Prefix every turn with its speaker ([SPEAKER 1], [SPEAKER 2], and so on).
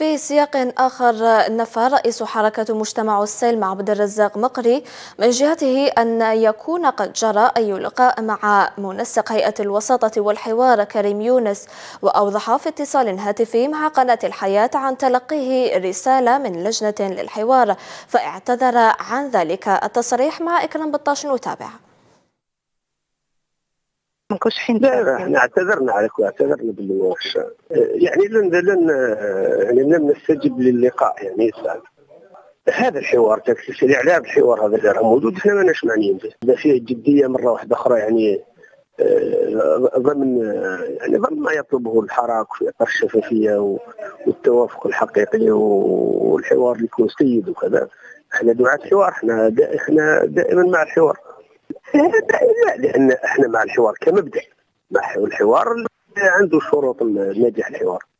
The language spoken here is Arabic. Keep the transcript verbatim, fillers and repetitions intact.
[SPEAKER 1] في سياق آخر، نفى رئيس حركة مجتمع السلم عبد الرزاق مقري من جهته أن يكون قد جرى أي لقاء مع منسق هيئة الوساطة والحوار كريم يونس، وأوضح في اتصال هاتفي مع قناة الحياة عن تلقيه رسالة من لجنة للحوار، فاعتذر عن ذلك التصريح. مع إكرام بطاش نتابع.
[SPEAKER 2] لا احنا اعتذرنا على اعتذرنا باللي يعني لن لن يعني لم نستجب للقاء. يعني هذا الحوار تكسيس الاعلام، الحوار هذا اللي راه موجود احنا ماناش معنيين به. اذا فيه جديه مره واحده اخرى يعني ضمن يعني ضمن ما يطلبه الحراك في اطار الشفافيه والتوافق الحقيقي والحوار اللي يكون سيد وكذا. احنا دعاة حوار، احنا دا احنا دائما مع الحوار. لا، لان احنا مع الحوار كمبدا. مع الحوار عنده شروط النجاح الحوار.